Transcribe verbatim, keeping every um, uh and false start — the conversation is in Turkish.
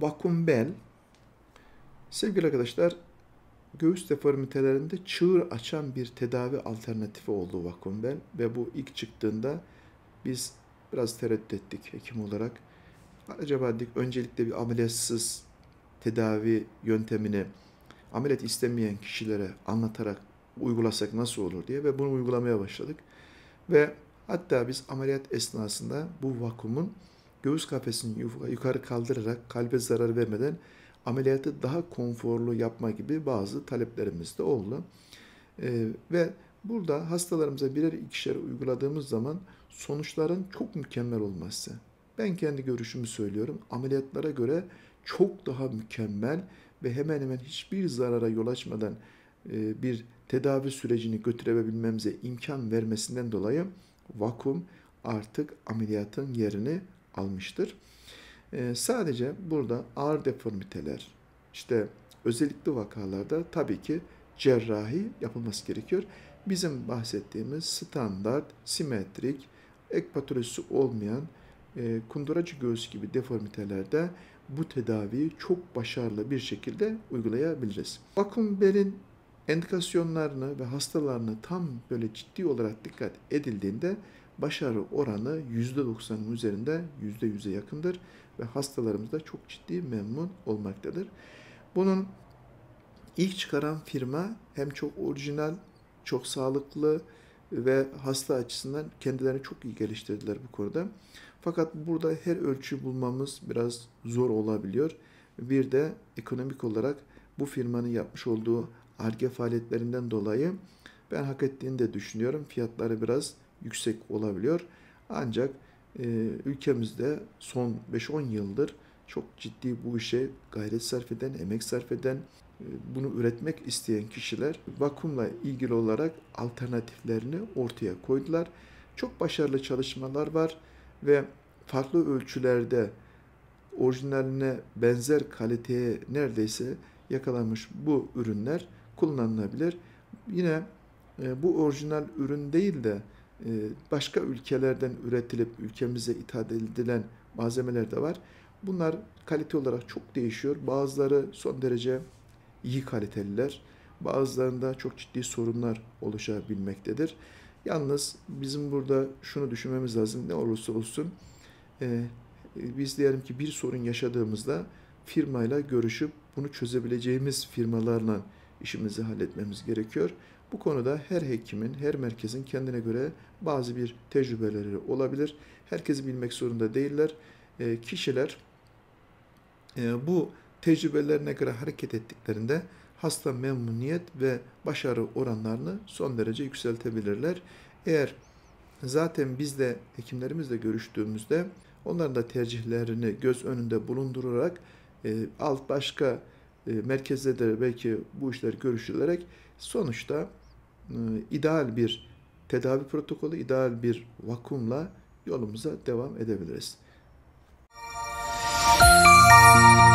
Vakum bel, sevgili arkadaşlar, göğüs deformitelerinde çığır açan bir tedavi alternatifi oldu vakum bel ve bu ilk çıktığında biz biraz tereddüt ettik hekim olarak. Acaba dedik öncelikle bir ameliyatsız tedavi yöntemini ameliyat istemeyen kişilere anlatarak uygulasak nasıl olur diye ve bunu uygulamaya başladık. Ve hatta biz ameliyat esnasında bu vakumun göğüs kafesini yukarı kaldırarak kalbe zarar vermeden ameliyatı daha konforlu yapma gibi bazı taleplerimiz de oldu. Ee, ve burada hastalarımıza birer ikişer uyguladığımız zaman sonuçların çok mükemmel olması. Ben kendi görüşümü söylüyorum. Ameliyatlara göre çok daha mükemmel ve hemen hemen hiçbir zarara yol açmadan e, bir tedavi sürecini götürebilmemize imkan vermesinden dolayı vakum artık ameliyatın yerini almıştır. Ee, sadece burada ağır deformiteler, işte özellikle vakalarda tabii ki cerrahi yapılması gerekiyor. Bizim bahsettiğimiz standart, simetrik, ek patolojisi olmayan e, kunduracı göğüs gibi deformitelerde bu tedaviyi çok başarılı bir şekilde uygulayabiliriz. Vakum belin endikasyonlarını ve hastalarını tam böyle ciddi olarak dikkat edildiğinde başarı oranı yüzde doksanın üzerinde yüzde yüze yakındır ve hastalarımız da çok ciddi memnun olmaktadır. Bunun ilk çıkaran firma hem çok orijinal, çok sağlıklı ve hasta açısından kendilerini çok iyi geliştirdiler bu konuda. Fakat burada her ölçüyü bulmamız biraz zor olabiliyor. Bir de ekonomik olarak bu firmanın yapmış olduğu Ar-Ge faaliyetlerinden dolayı ben hak ettiğini de düşünüyorum. Fiyatları biraz yüksek olabiliyor. Ancak e, ülkemizde son beş on yıldır çok ciddi bu işe gayret sarf eden, emek sarf eden, e, bunu üretmek isteyen kişiler vakumla ilgili olarak alternatiflerini ortaya koydular. Çok başarılı çalışmalar var ve farklı ölçülerde orijinaline benzer kaliteye neredeyse yakalanmış bu ürünler kullanılabilir. Yine e, bu orijinal ürün değil de e, başka ülkelerden üretilip ülkemize ithal edilen malzemeler de var. Bunlar kalite olarak çok değişiyor. Bazıları son derece iyi kaliteliler. Bazılarında çok ciddi sorunlar oluşabilmektedir. Yalnız bizim burada şunu düşünmemiz lazım. Ne olursa olsun e, biz diyelim ki bir sorun yaşadığımızda firmayla görüşüp bunu çözebileceğimiz firmalarla işimizi halletmemiz gerekiyor. Bu konuda her hekimin, her merkezin kendine göre bazı bir tecrübeleri olabilir. Herkesi bilmek zorunda değiller. E, kişiler e, bu tecrübelerine göre hareket ettiklerinde hasta memnuniyet ve başarı oranlarını son derece yükseltebilirler. Eğer zaten biz de hekimlerimizle görüştüğümüzde onların da tercihlerini göz önünde bulundurarak e, alt başka e, merkezde de belki bu işler görüşülerek sonuçta e, ideal bir tedavi protokolü, ideal bir vakumla yolumuza devam edebiliriz.